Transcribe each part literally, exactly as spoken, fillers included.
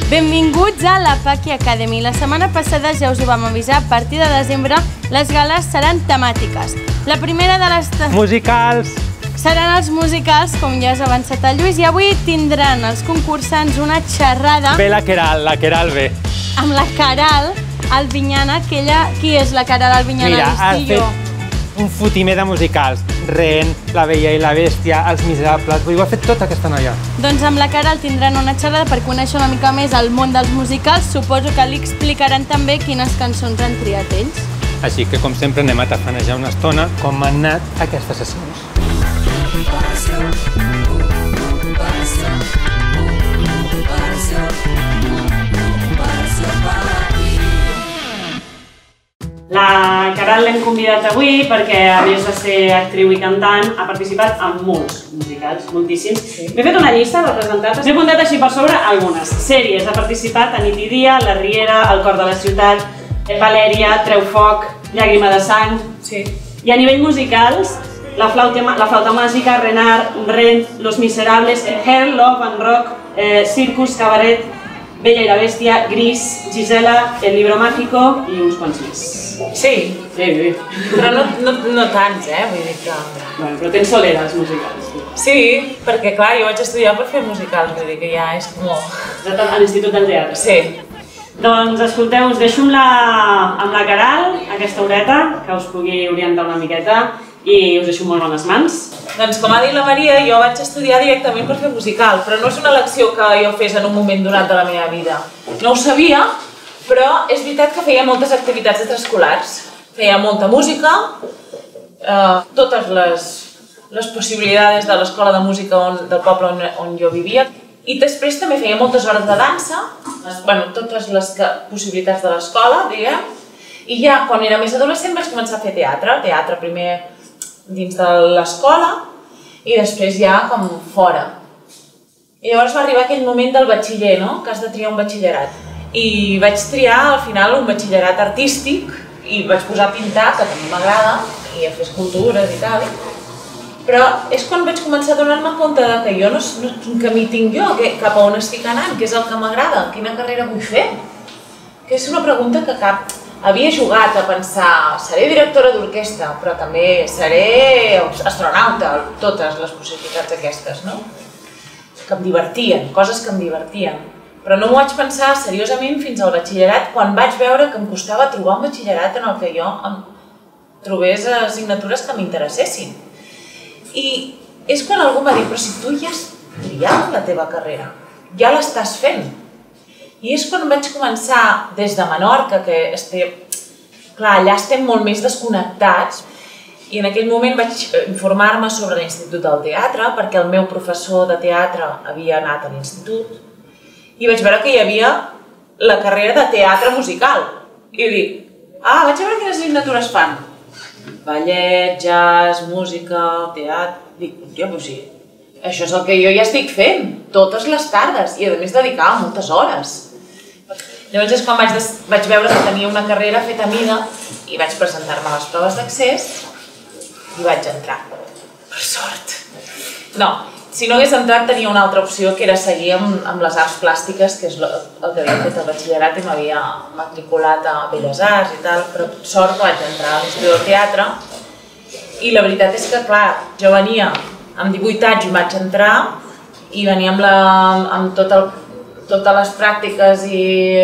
Benvinguts a la Paqui Academy. La setmana passada ja us ho vam avisar, a partir de desembre les gales seran temàtiques. La primera de les... Musicals! Seran els musicals, com ja has avançat el Lluís, i avui tindran els concursants una xerrada... Ve la Queralt, la Queralt ve. Amb la Queralt Albinyana, que ella... Qui és la Queralt Albinyana? Mira, has fet un fotimer de musicals. Ren, La Bella i la Bèstia, Els Miserables... Vull dir, ho ha fet tota aquesta noia. Doncs amb la Queralt tindran una xerrada per conèixer una mica més el món dels musicals. Suposo que li explicaran també quines cançons han triat ells. Així que, com sempre, anem a tafanejar una estona com han anat aquestes sessions. La Queralt l'hem convidat avui perquè, a més de ser actriu i cantant, ha participat en molts musicals, moltíssims. M'he fet una llista de representats, m'he apuntat així per sobre algunes sèries. Ha participat a Nit i Dia, La Riera, El cor de la ciutat, Valèria, Treu foc, Llàgrima de sang... I a nivell musicals, La flauta, la flauta màgica, Renard, Ren, Los Miserables, Hell, Love and Rock, eh, Circus, Cabaret, Bella i la Bèstia, Gris, Gisela, El libro mágico i uns quants més. Sí, Sí, sí. però no, no, no tants, eh? Vull dir que... Bueno, però tens soleres musicals. Sí, perquè clar, jo vaig estudiar per fer musicals, vull dir que ja és com... Has estat a l'Institut del Teatre. Sí. Doncs escolteu, us deixo amb la, amb la Queralt, aquesta horeta, que us pugui orientar una miqueta, i us deixo molt bones mans. Doncs com ha dit la Maria, jo vaig estudiar directament per fer musical, però no és una elecció que jo fes en un moment donat de la meva vida. No ho sabia, però és veritat que feia moltes activitats extraescolars. Feia molta música, eh, totes les, les possibilitats de l'escola de música on, del poble on, on jo vivia. I després també feia moltes hores de dansa, bueno, totes les que, possibilitats de l'escola, diguem. I ja quan era més adolescent vaig començar a fer teatre, teatre primer dins de l'escola i després ja com fora. I llavors va arribar aquell moment del batxiller, no? Que has de triar un batxillerat. I vaig triar al final un batxillerat artístic i vaig posar a pintar, que també m'agrada, i a fer escultures i tal. Però és quan vaig començar a donar-me compte que jo no, no quin camí tinc jo, que, cap a on estic anant, què és el que m'agrada, quina carrera vull fer. Que és una pregunta que cap... Havia jugat a pensar, seré directora d'orquestra, però també seré astronauta, totes les possibilitats aquestes, no? Que em divertien, coses que em divertien. Però no m'ho vaig pensar seriosament fins al batxillerat, quan vaig veure que em costava trobar un batxillerat en el que jo em trobés assignatures que m'interessessin. I és quan algú m'ha dit, però si tu ja has triat la teva carrera, ja l'estàs fent. I és quan vaig començar, des de Menorca, que estem... Clar, allà estem molt més desconnectats, i en aquell moment vaig informar-me sobre l'Institut del Teatre, perquè el meu professor de teatre havia anat a l'institut, i vaig veure que hi havia la carrera de teatre musical. I dic, ah, vaig veure quines assignatures fan. Ballet, jazz, música, teatre... Dic, hòstia, però sí, això és el que jo ja estic fent, totes les tardes, i a més dedicava moltes hores. Llavors és quan vaig, vaig veure que tenia una carrera feta a mida i vaig presentar-me a les proves d'accés i vaig entrar. Per sort! No, si no hagués entrat tenia una altra opció, que era seguir amb, amb les arts plàstiques, que és el que havia fet al batxillerat i m'havia matriculat a Belles Arts i tal, però per sort que vaig entrar a l'Institut del Teatre. I la veritat és que, clar, jo venia amb divuit anys i vaig entrar i venia amb, la, amb tot el, totes les pràctiques i,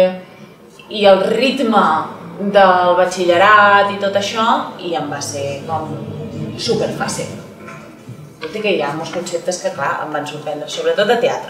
i el ritme del batxillerat i tot això, i em va ser com superfàcil. Tot i que hi ha molts conceptes que, clar, em van sorprendre, sobretot de teatre.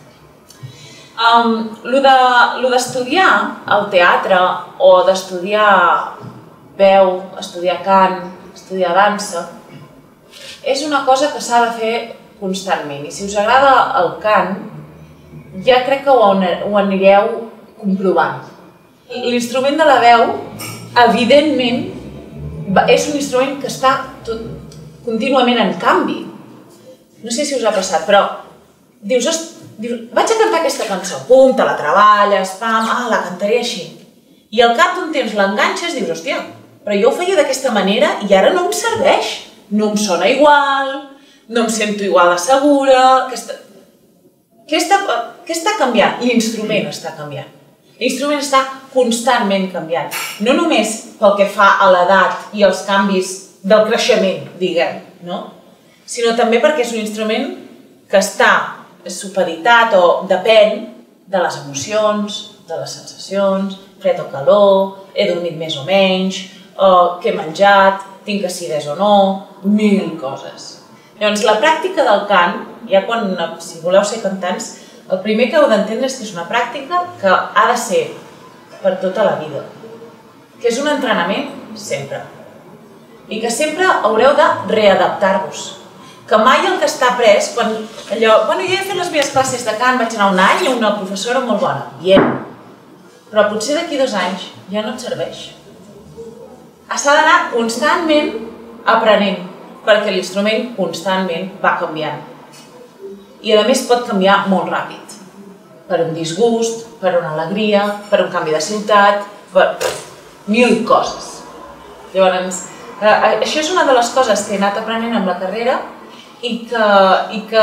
Um, lo d'estudiar el teatre o d'estudiar veu, estudiar cant, estudiar dansa, és una cosa que s'ha de fer constantment. I si us agrada el cant, ja crec que ho anireu comprovant. L'instrument de la veu, evidentment, és un instrument que està contínuament en canvi. No sé si us ha passat, però dius, vaig a cantar aquesta cançó, pum, te la treballes, pam, ah, la cantaré així. I al cap d'un temps l'enganxes i dius, hòstia, però jo ho feia d'aquesta manera i ara no em serveix. No em sona igual, no em sento igual de segura. Aquesta, aquesta, què està canviant? L'instrument està canviant. L'instrument està constantment canviant. No només pel que fa a l'edat i els canvis del creixement, diguem, no? Sinó també perquè és un instrument que està supeditat o depèn de les emocions, de les sensacions, fred o calor, he dormit més o menys, què he menjat, tinc acidesa o no, mil coses. Llavors, la pràctica del cant, ja quan, si voleu ser cantants, el primer que heu d'entendre és que és una pràctica que ha de ser per tota la vida, que és un entrenament sempre, i que sempre haureu de readaptar-vos, que mai el que està après, quan allò, bueno, jo he fet les meves classes de cant, vaig anar un any i una professora molt bona, bien, però potser d'aquí dos anys ja no et serveix. S'ha d'anar constantment aprenent, perquè l'instrument constantment va canviant. I a més pot canviar molt ràpid. Per un disgust, per una alegria, per un canvi de ciutat, per mil coses. Llavors, això és una de les coses que he anat aprenent amb la carrera i que, i que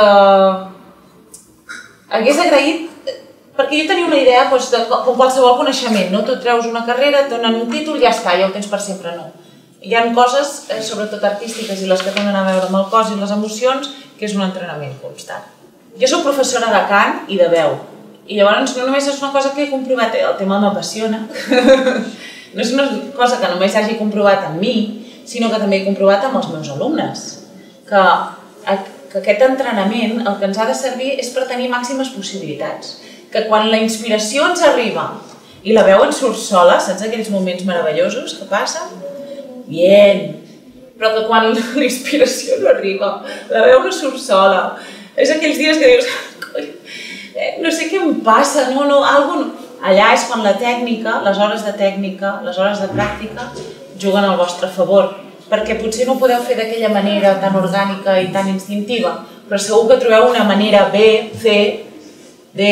hagués agraït, perquè jo tenia una idea doncs, de, com qualsevol coneixement, no? Tu treus una carrera, et donen un títol i ja està, ja ho tens per sempre, no. Hi ha coses, sobretot artístiques i les que tenen a veure amb el cos i les emocions, que és un entrenament constant. Jo soc professora de cant i de veu, i llavors no només és una cosa que he comprovat, el tema m'apassiona, no és una cosa que només hagi comprovat en mi, sinó que també he comprovat amb els meus alumnes, que, que aquest entrenament el que ens ha de servir és per tenir màximes possibilitats, que quan la inspiració ens arriba i la veu ens surt sola, saps aquells moments meravellosos que passen? Bien! Però que quan la inspiració no arriba, la veu no surt sola, és aquells dies que dius, no sé què em passa, no, no, algo... Allà és quan la tècnica, les hores de tècnica, les hores de pràctica, juguen al vostre favor, perquè potser no ho podeu fer d'aquella manera tan orgànica i tan instintiva, però segur que trobeu una manera B, C, D,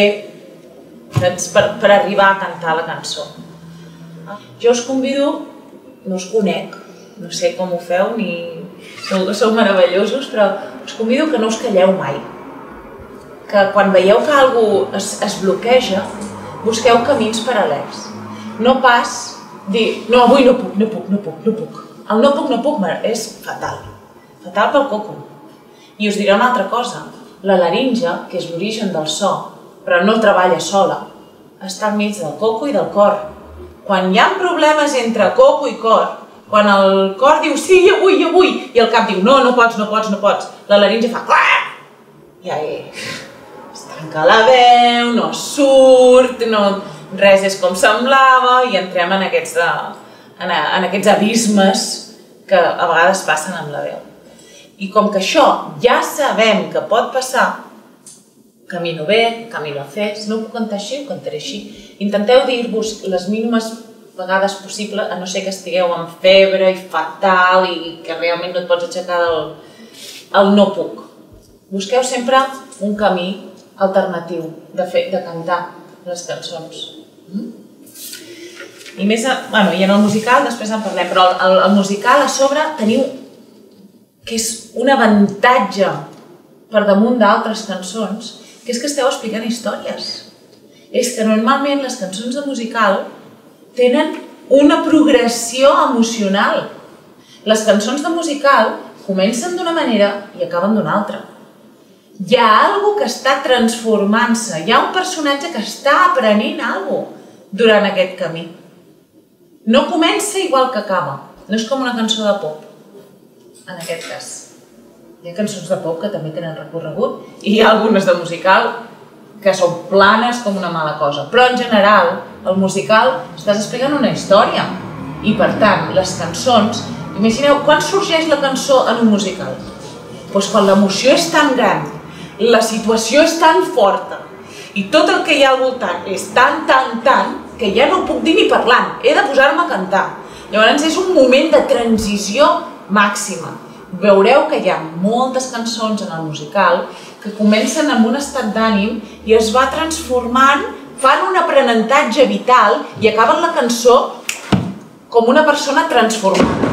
per, per arribar a cantar la cançó. Jo us convido, no us conec, no sé com ho feu, ni segur que sou meravellosos, però us convido que no us calleu mai. Que quan veieu que alguna cosa es, es bloqueja, busqueu camins paral·lels. No pas dir, no, avui no puc, no puc, no puc, no puc. El no puc, no puc és fatal. Fatal pel coco. I us diré una altra cosa. La laringe, que és l'origen del so, però no treballa sola, està al mig del coco i del cor. Quan hi ha problemes entre coco i cor, quan el cor diu sí, jo vull, jo vull, i el cap diu no, no pots, no pots, no pots, la laringe fa i ahí es tanca la veu, no surt, no, res és com semblava i entrem en aquests, de, en, en aquests abismes que a vegades passen amb la veu. I com que això ja sabem que pot passar, camino bé, camino C, si no ho puc cantar així, ho cantaré així. Intenteu dir-vos les mínimes vegades possible, a no ser que estigueu amb febre i fatal i que realment no et pots aixecar del el no puc. Busqueu sempre un camí alternatiu de, fer, de cantar les cançons. Mm? I més, bueno, i en el musical després en parlem, però el, el, el musical a sobre teniu que és un avantatge per damunt d'altres cançons, que és que esteu explicant històries. És que normalment les cançons de musical tenen una progressió emocional. Les cançons de musical comencen d'una manera i acaben d'una altra. Hi ha alguna cosa que està transformant-se, hi ha un personatge que està aprenent alguna cosa durant aquest camí. No comença igual que acaba, no és com una cançó de pop, en aquest cas. Hi ha cançons de pop que també tenen recorregut i hi ha algunes de musical que són planes com una mala cosa. Però en general, el musical estàs explicant una història i per tant, les cançons, imagineu, quan sorgeix la cançó en un musical? Doncs quan l'emoció és tan gran, la situació és tan forta i tot el que hi ha al voltant és tan, tan, tan, que ja no ho puc dir ni parlant, he de posar-me a cantar. Llavors és un moment de transició màxima. Veureu que hi ha moltes cançons en el musical que comencen amb un estat d'ànim i es va transformant, fan un aprenentatge vital i acaben la cançó com una persona transformada.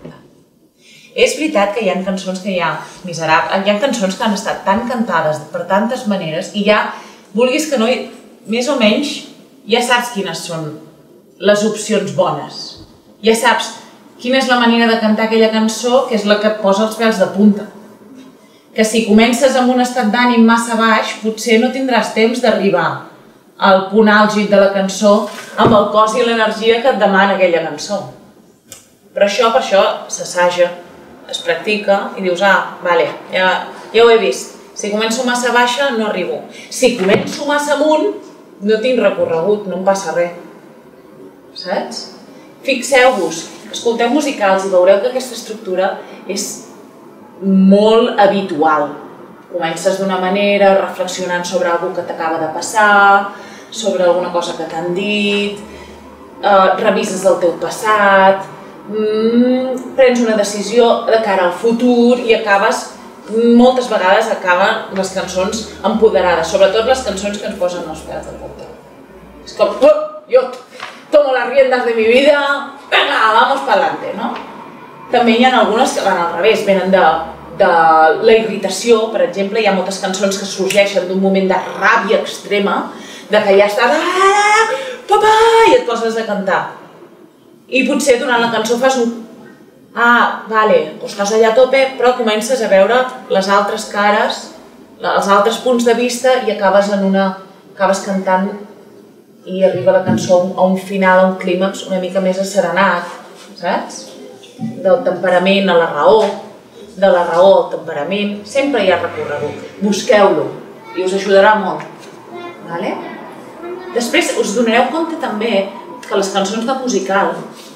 És veritat que hi ha cançons que hi ha miserables, hi ha cançons que han estat tan cantades per tantes maneres i hi ha vulguis que no, més o menys, ja saps quines són les opcions bones. Ja saps quina és la manera de cantar aquella cançó que és la que et posa els pèls de punta. Que si comences amb un estat d'ànim massa baix, potser no tindràs temps d'arribar al punt àlgid de la cançó amb el cos i l'energia que et demana aquella cançó. Però això, per això, s'assaja, es practica i dius, ah, vale, ja, ja ho he vist. Si començo massa baixa, no arribo. Si començo massa amunt, no tinc recorregut, no em passa res. Saps? Fixeu-vos, escolteu musicals i veureu que aquesta estructura és molt habitual. Comences d'una manera, reflexionant sobre alguna que t'acaba de passar, sobre alguna cosa que t'han dit, eh, revises el teu passat, mm, prens una decisió de cara al futur i acabes, moltes vegades acaben les cançons empoderades, sobretot les cançons que ens posen els pèls de punta. És com, oh, jo tomo las riendas de mi vida, venga, vamos para adelante, no? També hi ha algunes que van al revés, venen de, de la irritació, per exemple, hi ha moltes cançons que sorgeixen d'un moment de ràbia extrema, de que ja estàs, ah, papà, i et poses a cantar. I potser durant la cançó fas un, ah, vale, estàs allà a tope, però comences a veure les altres cares, els altres punts de vista i acabes en una, acabes cantant i arriba la cançó a un final, a un clímax una mica més asserenat, saps? Del temperament a la raó, de la raó al temperament, sempre hi ha recorregut. Busqueu-lo i us ajudarà molt. Vale? Després us donareu compte també que les cançons de musical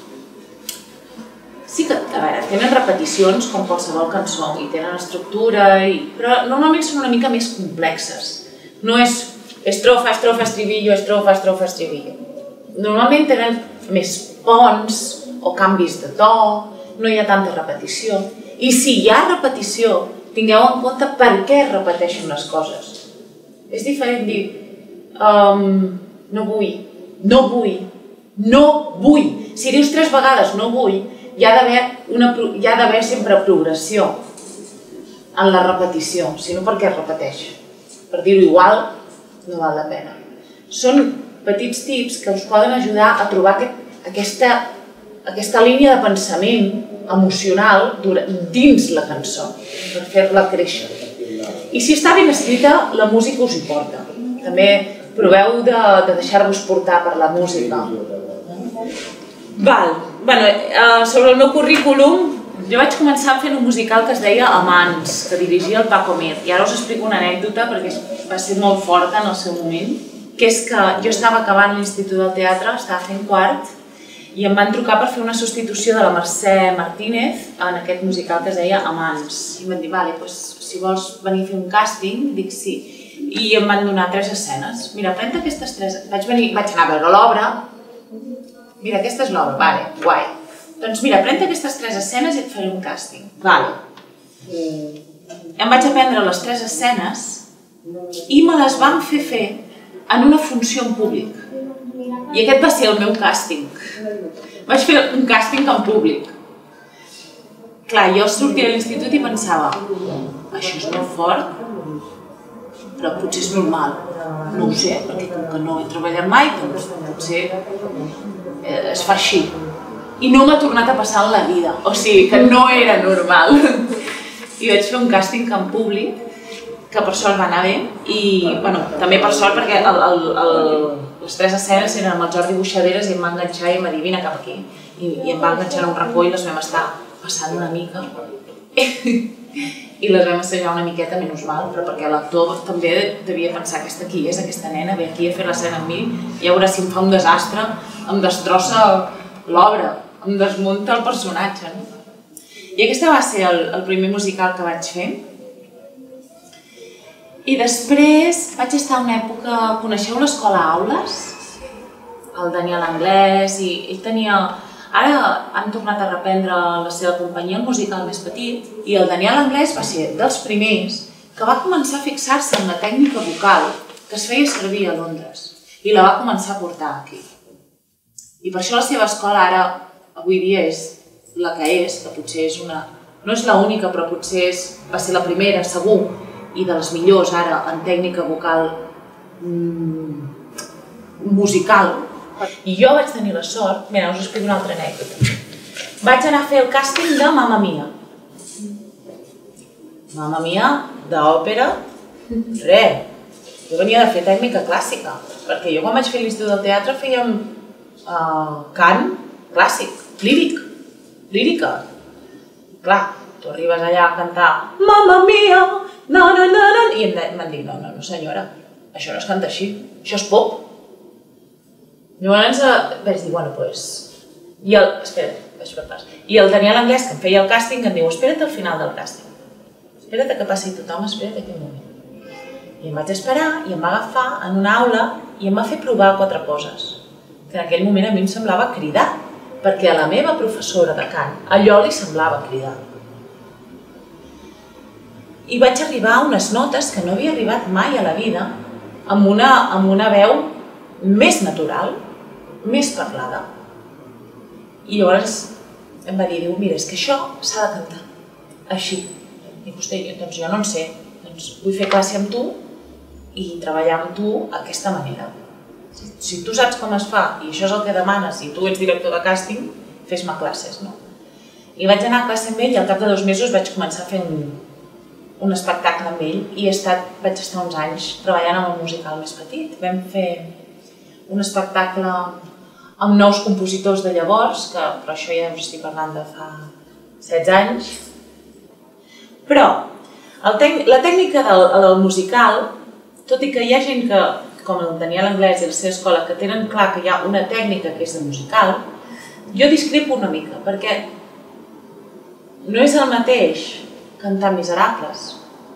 sí que, a veure, tenen repeticions com qualsevol cançó i tenen estructura, i... però normalment són una mica més complexes. No és estrofa, estrofa, estribillo, estrofa, estrofa, estribillo. Normalment tenen més ponts o canvis de to, no hi ha tanta repetició. I si hi ha repetició, tingueu en compte per què es repeteixen les coses. És diferent dir um, no vull, no vull, no vull. Si dius tres vegades no vull, hi ha d'haver sempre progressió en la repetició, si no per què es repeteix? Per dir-ho igual no val la pena. Són petits tips que us poden ajudar a trobar aquesta, aquesta línia de pensament emocional dins la cançó, per fer-la créixer. I si està ben escrita, la música us hi porta. També proveu de, de deixar-vos portar per la música. Val. Bueno, eh, sobre el meu currículum, jo vaig començar fent un musical que es deia Amants, que dirigia el Paco Mir. I ara us explico una anècdota perquè va ser molt forta en el seu moment, que és que jo estava acabant l'Institut del Teatre, estava fent quart, i em van trucar per fer una substitució de la Mercè Martínez en aquest musical que es deia Amants. I em van dir, vale, doncs, si vols venir a fer un càsting, dic sí. I em van donar tres escenes. Mira, pren-te aquestes tres... Vaig, venir, vaig anar a veure l'obra. Mira, aquesta és l'obra, vale, guai. Doncs mira, pren-te aquestes tres escenes i et faré un càsting. Vale. Em vaig aprendre les tres escenes i me les van fer fer en una funció en públic. I aquest va ser el meu càsting. Vaig fer un càsting en públic. Clar, jo sortia de l'institut i pensava, això és molt fort, però potser és normal. No ho sé, perquè com que no he treballat mai, doncs potser es fa així. I no m'ha tornat a passar en la vida, o sigui que no era normal. I vaig fer un càsting en públic, que per sort va anar bé, i bueno, també per sort perquè el, el, el, les tres escenes eren amb el Jordi Buixaderes i em va enganxar i em va dir vine cap aquí. I, i em va enganxar en un racó i les vam estar passant una mica. I les vam assajar una miqueta, menys mal, però perquè l'actor també devia pensar aquesta qui és, aquesta nena, ve aquí a fer l'escena amb mi, i a veure si em fa un desastre, em destrossa l'obra, em desmunta el personatge. No? I aquest va ser el, el primer musical que vaig fer. I després vaig estar una època... Coneixeu l'Escola Aules? El Daniel Anglès, i ell tenia... Ara han tornat a reprendre la seva companyia, el musical més petit, i el Daniel Anglès va ser dels primers que va començar a fixar-se en la tècnica vocal que es feia servir a Londres i la va començar a portar aquí. I per això la seva escola ara, avui dia, és la que és, que potser és una... No és l'única, però potser és, va ser la primera, segur, i de les millors ara en tècnica vocal musical. I jo vaig tenir la sort, mira, us explico una altra anècdota. Vaig anar a fer el càsting de Mamma Mia. Mamma Mia, d'òpera, res. Jo venia de fer tècnica clàssica, perquè jo quan vaig fer l'Institut del Teatre fèiem cant clàssic, líric, lírica. Clar, tu arribes allà a cantar Mamma Mia, no, no, no, no, i em van dir, no, no, no senyora, això no es canta així, això és pop. Llavors vaig dir, bueno, doncs... I el... Espera, vaig per pas. I el Daniel Anglès, que em feia el càsting, em diu, espera't al final del càsting. Espera't que passi tothom, espera't aquell moment. I em vaig esperar i em va agafar en una aula i em va fer provar quatre coses. Que en aquell moment a mi em semblava cridar, perquè a la meva professora de cant allò li semblava cridar. I vaig arribar a unes notes que no havia arribat mai a la vida, amb una, amb una veu més natural, més parlada. I llavors em va dir, mira, és que això s'ha de cantar, així. I vostè, doncs jo no en sé, doncs vull fer classe amb tu i treballar amb tu d'aquesta manera. Si tu saps com es fa i això és el que demanes i tu ets director de càsting, fes-me classes, no? I vaig anar a classe amb ell i al cap de dos mesos vaig començar a fer un, un espectacle amb ell i he estat, vaig estar uns anys treballant amb el musical més petit. Vam fer un espectacle amb nous compositors de llavors, que però això ja us estic parlant de fa setze anys. Però el tec, la tècnica del, del musical, tot i que hi ha gent que, com el Daniel Anglès i la seva escola, que tenen clar que hi ha una tècnica que és de musical, jo discrepo una mica, perquè no és el mateix cantar Miserables.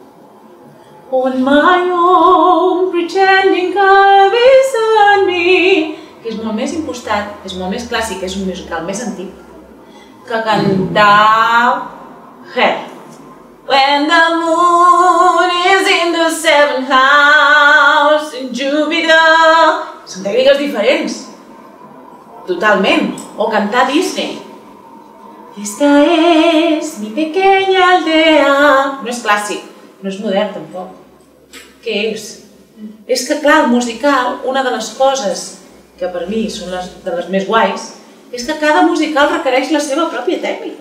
On my own, pretending God is on me, que és molt més impostat, és molt més clàssic, és un musical més antic, que cantar Hair. When the moon is in the seventh house in Jupiter. Són tècniques diferents, totalment. O cantar Disney. Esta es mi pequeña aldea. No és clàssic, no és modern tampoc. Què és? És que, clar, el musical, una de les coses que per mi són les, de les més guais, és que cada musical requereix la seva pròpia tècnica.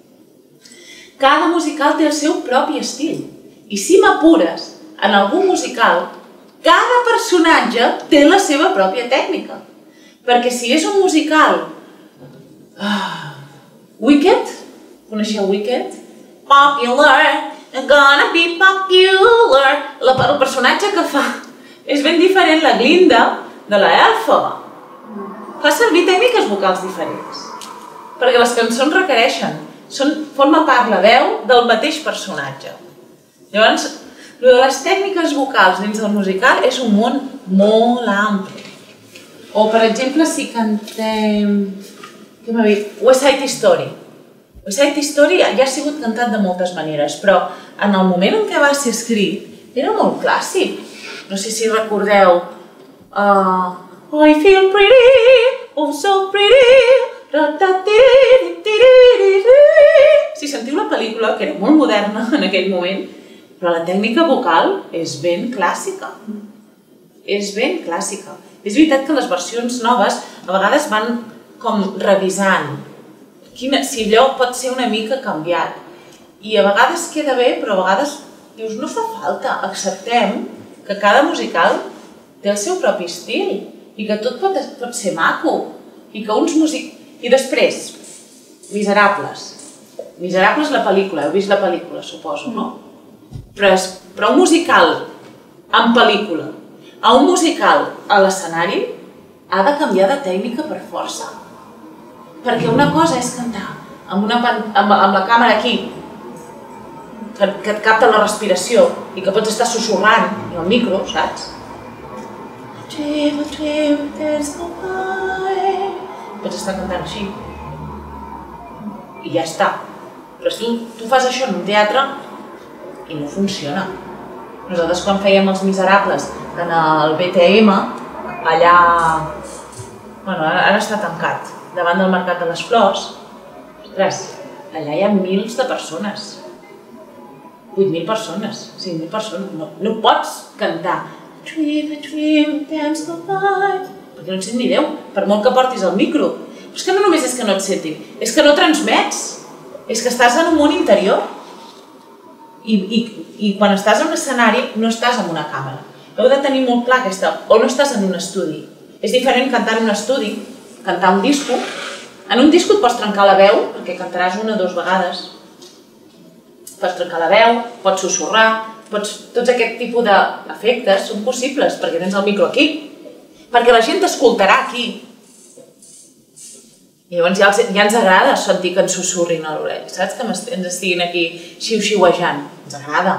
Cada musical té el seu propi estil. I si m'apures, en algun musical, cada personatge té la seva pròpia tècnica. Perquè si és un musical... Ah, Wicked? Coneixeu Wicked? Popular, I'm gonna be popular. El personatge que fa és ben diferent la Glinda de la Elfa. Fa servir tècniques vocals diferents. Perquè les cançons requereixen. Són, forma part la veu del mateix personatge. Llavors, el de les tècniques vocals dins del musical és un món molt ampli. O, per exemple, si cantem... Què m'ha dit? West Side Story. West Side Story ja ha sigut cantat de moltes maneres, però en el moment en què va ser escrit era molt clàssic. No sé si recordeu... Uh, I feel pretty, oh so pretty... Si sentiu la pel·lícula, que era molt moderna en aquell moment, però la tècnica vocal és ben clàssica. És ben clàssica. És veritat que les versions noves a vegades van com revisant si allò pot ser una mica canviat. I a vegades queda bé, però a vegades dius, no fa falta, acceptem que cada musical té el seu propi estil i que tot pot ser maco i que uns músics... I després, Miserables. Miserables la pel·lícula, heu vist la pel·lícula, suposo, no? Però, però un musical en pel·lícula, a un musical a l'escenari, ha de canviar de tècnica per força. Perquè una cosa és cantar amb, una, amb, amb la càmera aquí, que, que et capta la respiració i que pots estar sussurrant i el micro, saps? Pots estar cantant així i ja està. Però tu, tu fas això en un teatre i no funciona. Nosaltres quan fèiem Els Miserables en el B T M, allà, bueno, ara està tancat, davant del Mercat de les Flors, ostres, allà hi ha mils de persones, vuit mil persones, cinc mil persones, no, no pots cantar dream, I dream, temps go by. Perquè no et sent ni Déu, per molt que portis el micro. Però és que no només és que no et sentin, és que no transmets. És que estàs en un món interior. I, i, i quan estàs en un escenari no estàs en una càmera. Heu de tenir molt clar aquesta... O no estàs en un estudi. És diferent cantar en un estudi, cantar un disco. En un disco et pots trencar la veu, perquè cantaràs una o dues vegades. Pots trencar la veu, pots sussurrar, pots... tots aquest tipus d'efectes són possibles, perquè tens el micro aquí. Perquè la gent t'escoltarà aquí. I llavors ja, els, ja ens agrada sentir que ens sussurrin a l'orella, saps? Que ens estiguin aquí xiu-xiuejant. Ens agrada.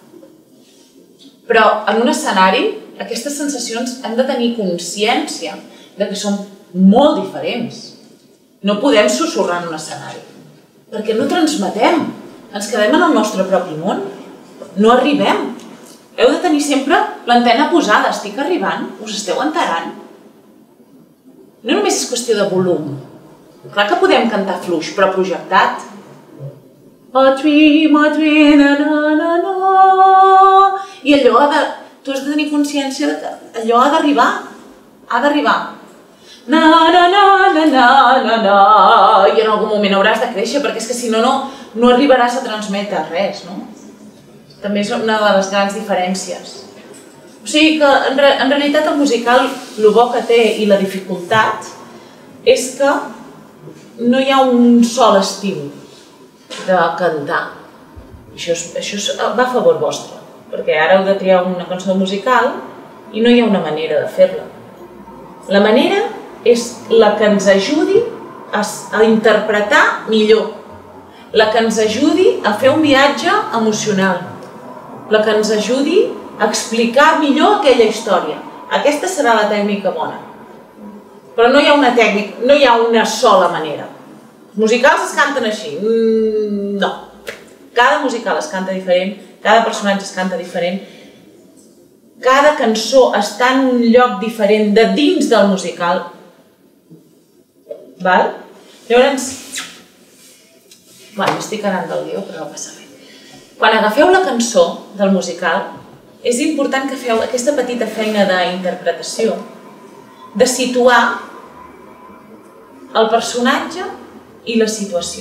Però en un escenari, aquestes sensacions hem de tenir consciència de que són molt diferents. No podem sussurrar en un escenari, perquè no transmetem. Ens quedem en el nostre propi món. No arribem. Heu de tenir sempre l'antena posada. Estic arribant? Us esteu enterant? No només és qüestió de volum. Clar que podem cantar fluix, però projectat. A dream, a dream, na na na na. I allò ha de... Tu has de tenir consciència que allò ha d'arribar. Ha d'arribar. Na na na na na na na. I en algun moment hauràs de créixer, perquè és que si no, no arribaràs a transmetre res, no? També és una de les grans diferències. O sigui que, en, re, en realitat, el musical, el bo que té i la dificultat és que no hi ha un sol estil de cantar. Això, és, això és, va a favor vostre, perquè ara heu de triar una cançó musical i no hi ha una manera de fer-la. La manera és la que ens ajudi a, a interpretar millor, la que ens ajudi a fer un viatge emocional, la que ens ajudi a explicar millor aquella història. Aquesta serà la tècnica bona. Però no hi ha una tècnica, no hi ha una sola manera. Els musicals es canten així. Mm, no. Cada musical es canta diferent, cada personatge es canta diferent, cada cançó està en un lloc diferent de dins del musical. Val? Llavors, bueno, estic anant del guió, però no passa res. Quan agafeu la cançó del musical, és important que feu aquesta petita feina d'interpretació, de situar el personatge i la situació.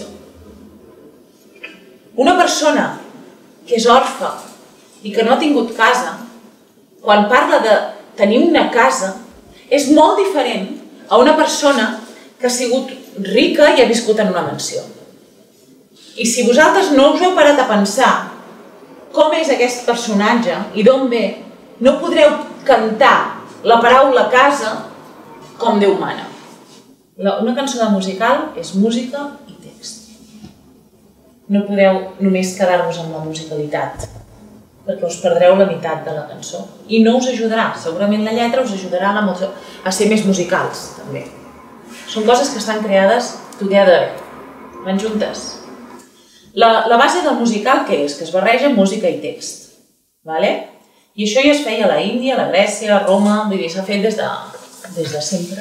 Una persona que és orfa i que no ha tingut casa, quan parla de tenir una casa, és molt diferent a una persona que ha sigut rica i ha viscut en una mansió. I si vosaltres no us heu parat a pensar com és aquest personatge i d'on ve, no podreu cantar la paraula casa com Déu mana. Una cançó de musical és música i text. No podeu només quedar-vos amb la musicalitat, perquè us perdreu la meitat de la cançó. I no us ajudarà. Segurament la lletra us ajudarà a ser més musicals, també. Són coses que estan creades together, van juntes. La base del musical què és? Que es barreja música i text. I això ja es feia a la Índia, a la Grècia, a Roma, vull dir, s'ha fet des de sempre.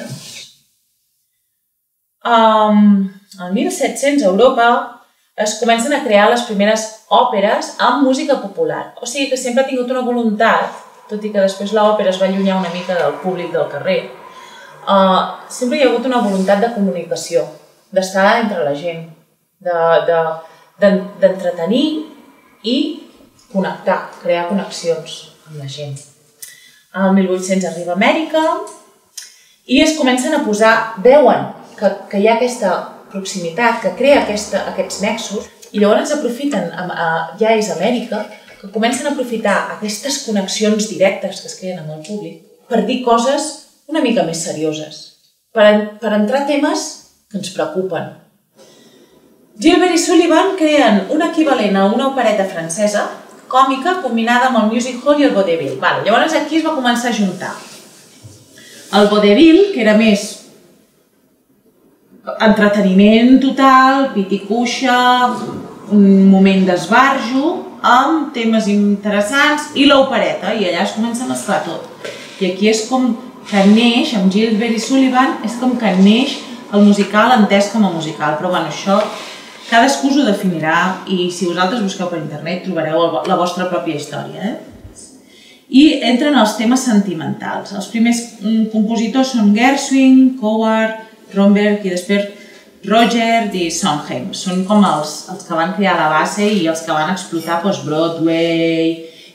El mil set-cents a Europa es comencen a crear les primeres òperes amb música popular. O sigui que sempre ha tingut una voluntat, tot i que després l'òpera es va allunyar una mica del públic del carrer, sempre hi ha hagut una voluntat de comunicació, d'estar entre la gent, d'entretenir i connectar, crear connexions amb la gent. El mil vuit-cents arriba a Amèrica i es comencen a posar, veuen que hi ha aquesta proximitat, que crea aquests nexos, i llavors aprofiten, ja és Amèrica, que comencen a aprofitar aquestes connexions directes que es creen amb el públic per dir coses una mica més serioses, per entrar temes que ens preocupen. Gilbert i Sullivan creen un equivalent a una opereta francesa, còmica, combinada amb el music hall i el vaudeville. Llavors aquí es va començar a juntar el vaudeville, que era més entreteniment total, piticuixa, un moment d'esbarjo, amb temes interessants, i l'opereta, i allà es comença a mesclar tot. I aquí és com que neix, amb Gilbert i Sullivan, és com que neix el musical entès com a musical. Però bueno, això cadascú us ho definirà, i si vosaltres busqueu per internet trobareu la vostra pròpia història. i entren els temes sentimentals. Els primers compositors són Gershwin, Coward, Romberg i després Roger i Sondheim. Són com els, els que van crear la base i els que van explotar pues, Broadway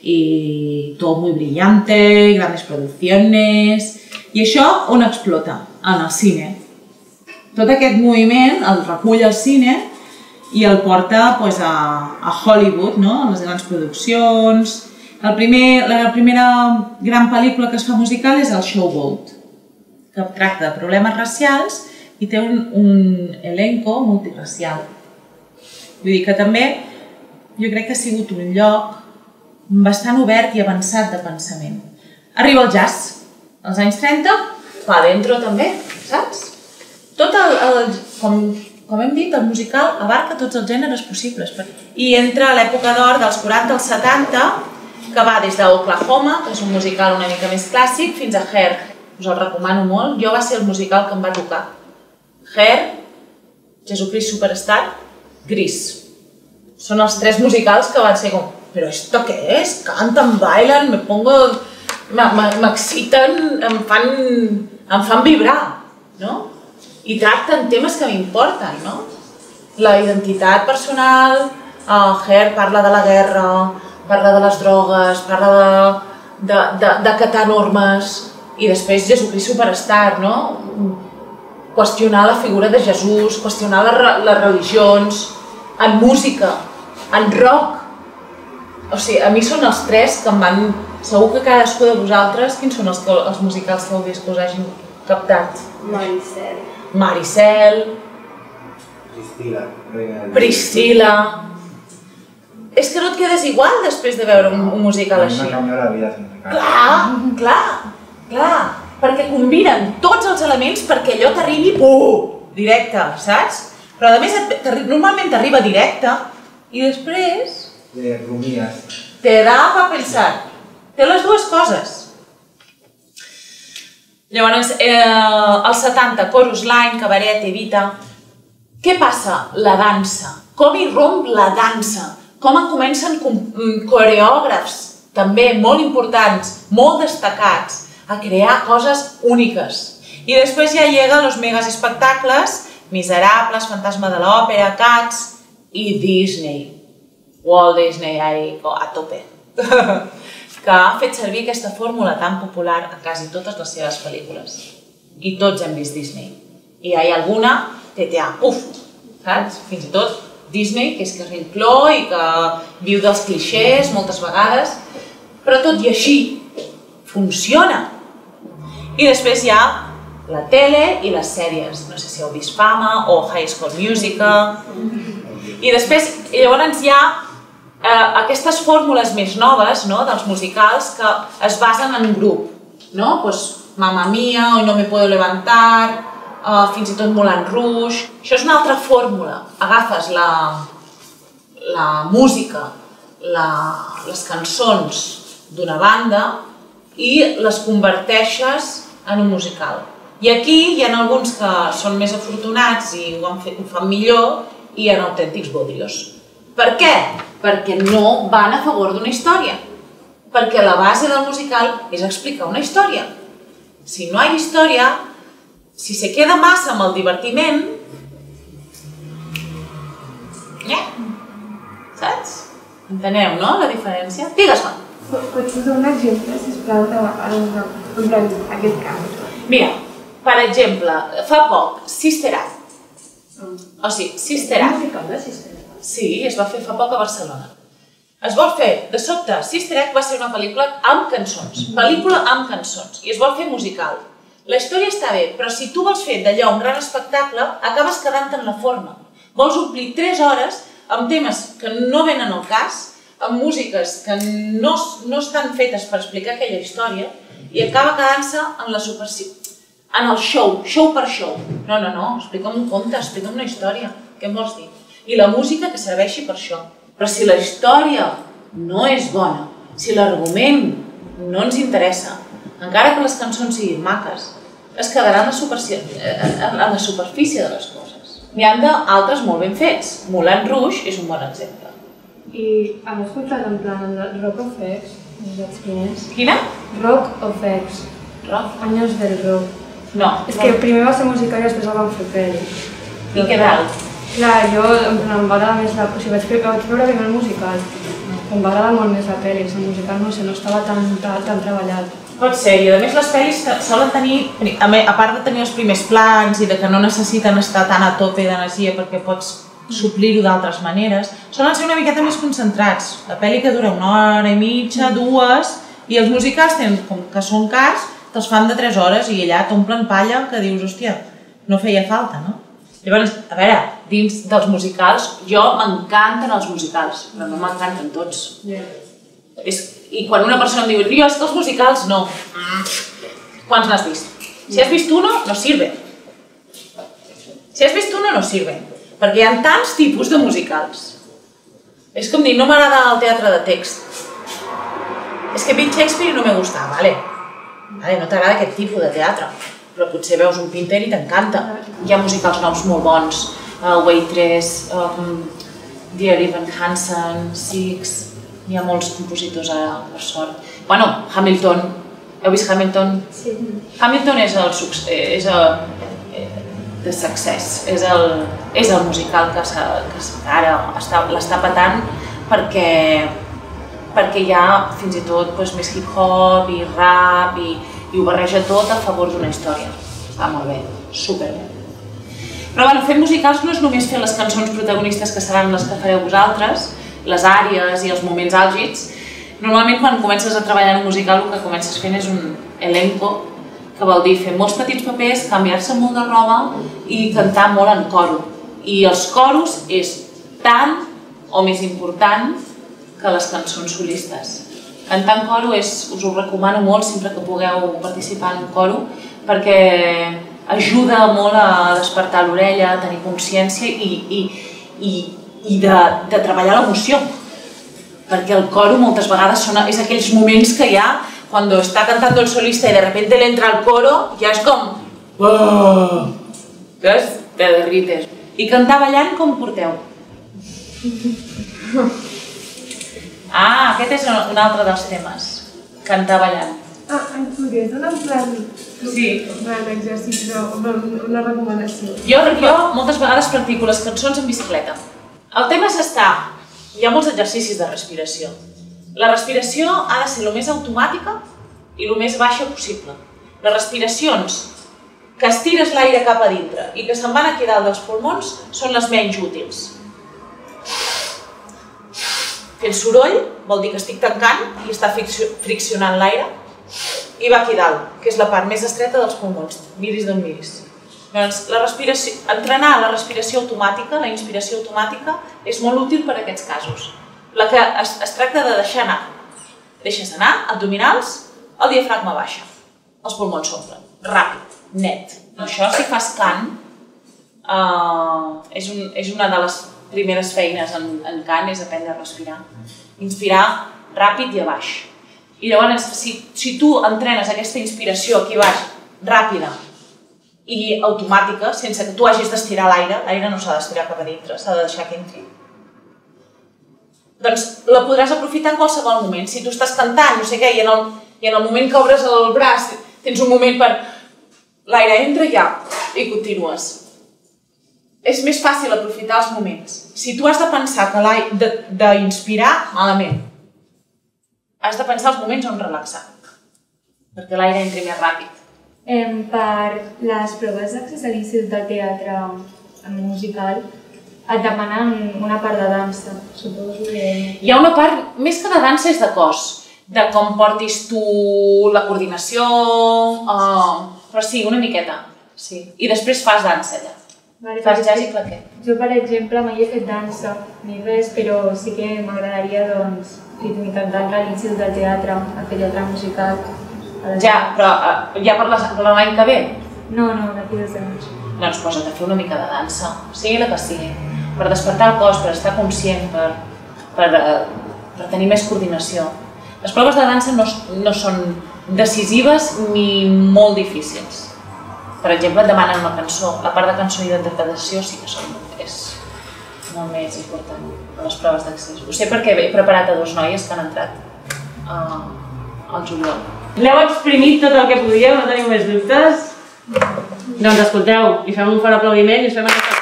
i Todo muy brillante, grandes producciones... I això on explota? En el cine. Tot aquest moviment el recull al cine i el porta pues, a, a Hollywood, no? A les grans produccions. El primer, la primera gran pel·lícula que es fa musical és el Showboat, que tracta de problemes racials i té un, un elenco multiracial. Vull dir que també jo crec que ha sigut un lloc bastant obert i avançat de pensament. Arriba el jazz, als anys trenta, fa dentro també, saps? Tot el, el com, com hem dit, el musical abarca tots els gèneres possibles. I entra a l'època d'or dels quaranta als setanta, que va des d'Oklahoma, que és un musical una mica més clàssic, fins a Hair. Us el recomano molt. Jo va ser el musical que em va tocar. Hair, Jesucrist Superstar, Gris. Són els tres musicals que van ser com, però esto què és? Canten, bailen, me pongo... m'exciten, em fan, em fan vibrar, no? I tracten temes que m'importen, no? La identitat personal, Hair parla de la guerra, parla de les drogues, parla d'acatar normes i després Jesucrist Superstar, no? Qüestionar la figura de Jesús, qüestionar les religions, en música, en rock. O sigui, a mi són els tres que em van... Segur que cadascú de vosaltres, quins són els, els musicals que heu vist que us hagin captat? Maricel. Maricel. Priscila. Priscila. És que no et quedes igual després de veure un, un musical així. Una canvió la vida musical. Clar, clar, clar. Perquè combinen tots els elements perquè allò t'arribi directe, saps? Però a més normalment t'arriba directe i després... De rumies. Te da pa pensar. Té les dues coses. Llavors, eh, als setanta, Chorus Line, Cabaret, Evita... Què passa? La dansa. Com irromp la dansa? Com comencen coreògrafs, també molt importants, molt destacats, a crear coses úniques. I després ja llega els megas espectacles, Miserables, Fantasma de l'Òpera, Cats i Disney. Walt Disney ahí a tope. Que ha fet servir aquesta fórmula tan popular a quasi totes les seves pel·lícules. I tots hem vist Disney. I hi ha alguna que té, uf, saps? Fins i tot Disney, que és que s'inclou i que viu dels clixés moltes vegades, però tot i així funciona. I després hi ha la tele i les sèries. No sé si heu vist Fama o High School Musical. I després, llavors hi ha aquestes fórmules més noves dels musicals que es basen en grup. Mamma Mia, Hoy no me puedo levantar, fins i tot Moulin Rouge. Això és una altra fórmula. Agafes la música, les cançons d'una banda i les converteixes en un musical. I aquí hi ha alguns que són més afortunats i ho fan millor i hi ha autèntics bodrios. Per què? Perquè no van a favor d'una història. Perquè la base del musical és explicar una història. Si no hi ha història, si se queda massa amb el divertiment... Saps? Enteneu, no, la diferència? Digues-me. Pots posar un exemple, sisplau, d'aquest cas? Mira, per exemple, fa poc, Sister Act. O sigui, Sister Act. Un musical de Sister Act? Sí, es va fer fa poc a Barcelona. Es vol fer, de sobte, Sister Act va ser una pel·lícula amb cançons. Pel·lícula amb cançons. I es vol fer musical. La història està bé, però si tu vols fer d'allò un gran espectacle, acabes quedant-te en la forma. Vols omplir tres hores amb temes que no venen al cas, amb músiques que no estan fetes per explicar aquella història, i acaba quedant-se en la superfície. En el show, show per show. No, no, no, explica'm un conte, explica'm una història. Què em vols dir? I la música que serveixi per això. Però si la història no és bona, si l'argument no ens interessa, encara que les cançons siguin maques, es quedaran en la superfície de les coses. N'hi ha d'altres molt ben fets. Moulin Rouge és un bon exemple. I has escoltat en plan el Rock of X? Els primers. Quina? Rock o Fex. Rock? Anys del rock. No. És que primer va ser musical i després el van fer pel·li. I què tal? Clar, jo em m'agrada més la... O sigui, vaig veure primer el musical. Em va agradar molt més la pel·li, el musical no sé, no estava tan, tan, tan treballat. Pot ser, i a més les pel·lis solen tenir, a part de tenir els primers plans i de que no necessiten estar tan a tope d'energia perquè pots suplir-ho d'altres maneres, solen ser una miqueta més concentrats. La pel·li que dura una hora i mitja, dues, i els musicals tenen, com que són cars, te'ls fan de tres hores i allà t'omplen palla que dius, hòstia, no feia falta, no? Llavors, a veure, dins dels musicals, jo m'encanten els musicals, però no m'encanten tots. I quan una persona em diu, jo és que els musicals no. Quants n'has vist? Si has vist uno, no sirve. Si has vist uno, no sirve. Perquè hi ha tants tipus de musicals. És com dir, no m'agrada el teatre de text. És que a mi Shakespeare no me gusta, vale? No t'agrada aquest tipus de teatre, però potser veus un Pinter i t'encanta. Hi ha musicals nous molt bons, Waitress, Dear Evan Hansen, Six, hi ha molts compositors ara, per sort. Bueno, Hamilton, heu vist Hamilton? Sí. Hamilton és el de Success, és el musical que ara l'està patant perquè hi ha fins i tot més hip-hop i rap i ho barreja tot a favor d'una història. Està molt bé, superbé. Però bueno, fer musicals no és només fer les cançons protagonistes que seran les que fareu vosaltres, les àries i els moments àlgids. Normalment quan comences a treballar en un musical el que comences fent és un elenco, que vol dir fer molts petits papers, canviar-se molt de roba i cantar molt en coro. I els coros és tan o més important que les cançons solistes. Cantar en coro us ho recomano molt sempre que pugueu participar en un coro perquè ajuda molt a despertar l'orella, a tenir consciència i de treballar l'emoció. Perquè el coro moltes vegades és aquells moments que hi ha quan està cantant el solista i de repente le entra al coro, ja és com... Saps? Te derrites. I cantar ballant com porteu? Ah, aquest és un altre dels temes. Cantar ballant. Ah, em podries donar un plan... Sí. Un exercici, una recomanació. Jo moltes vegades practico les cançons en bicicleta. El tema és estar... Hi ha molts exercicis de respiració. La respiració ha de ser el més automàtica i el més baixa possible. Les respiracions que estires l'aire cap a dintre i que se'n van aquí dalt dels pulmons són les menys útils. Fent soroll vol dir que estic tancant i està friccionant l'aire i va aquí dalt, que és la part més estreta dels pulmons, miris d'on miris. Entrenar la respiració automàtica, la inspiració automàtica, és molt útil per a aquests casos. La que es tracta de deixar anar. Deixes anar, abdominals, el diafragma baixa. Els pulmons s'omplen. Ràpid, net. Això, si fas cant, és una de les primeres feines en cant, és aprendre a respirar. Inspirar ràpid i a baix. I llavors, si tu entrenes aquesta inspiració aquí baix, ràpida, i automàtica, sense que tu hagis d'estirar l'aire, l'aire no s'ha d'estirar cap a dintre, s'ha de deixar que entri, doncs la podràs aprofitar en qualsevol moment. Si tu estàs cantant, no sé què, i en el moment que obres el braç tens un moment per... L'aire entra ja i continues. És més fàcil aprofitar els moments. Si tu has de pensar que l'aire... d'inspirar, malament. Has de pensar els moments on relaxar, perquè l'aire entri més ràpid. Per les proves d'accessoris del teatre musical et demanen una part de dansa, suposo que... Hi ha una part, més que de dansa, és de cos, de com portis tu la coordinació, però sí, una miqueta, sí. I després fas dansa allà, fas jazz i claquet. Jo, per exemple, mai he fet dansa ni res, però sí que m'agradaria, doncs, intentar entrar a l'inici del teatre, a fer teatre musical. Ja, però ja per l'any que ve? No, no, d'aquí dos anys. Doncs posa't a fer una mica de dansa, sigui la que sigui, per despertar el cos, per estar conscient, per tenir més coordinació. Les proves de dansa no són decisives ni molt difícils. Per exemple, et demanen una cançó. La part de cançó i d'interpretació sí que és molt més important que les proves d'accés. Ho sé perquè he preparat a dues noies que han entrat al juliol. L'heu exprimit tot el que podíeu, no teniu més dubtes? Doncs escolteu, i fem un fort aplaudiment i us fem aquesta...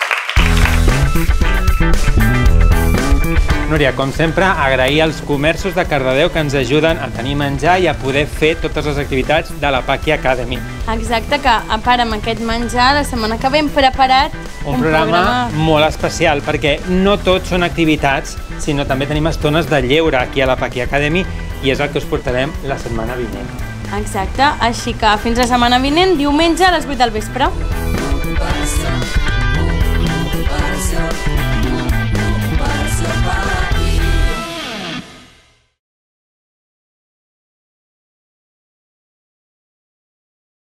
Núria, com sempre, agrair als comerços de Cardedeu que ens ajuden a tenir menjar i a poder fer totes les activitats de la Paqui Academy. Exacte, que a part amb aquest menjar, la setmana que ve hem preparat un, un programa, programa molt especial, perquè no tot són activitats, sinó també tenim estones de lleure aquí a la Paqui Academy i és el que us portarem la setmana vinent. Exacte, així que fins la setmana vinent, diumenge a les vuit del vespre.